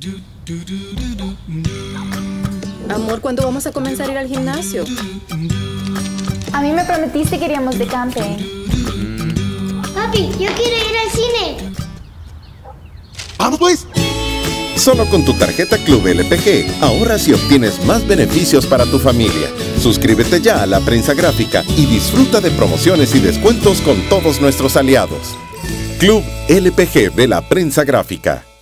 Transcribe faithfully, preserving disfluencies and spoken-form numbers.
Amor, ¿cuándo vamos a comenzar a ir al gimnasio? A mí me prometiste que iríamos de camping. Papi, yo quiero ir al cine. ¡Vamos pues! Solo con tu tarjeta Club L P G ahorras y obtienes más beneficios para tu familia. Suscríbete ya a La Prensa Gráfica y disfruta de promociones y descuentos con todos nuestros aliados. Club L P G de La Prensa Gráfica.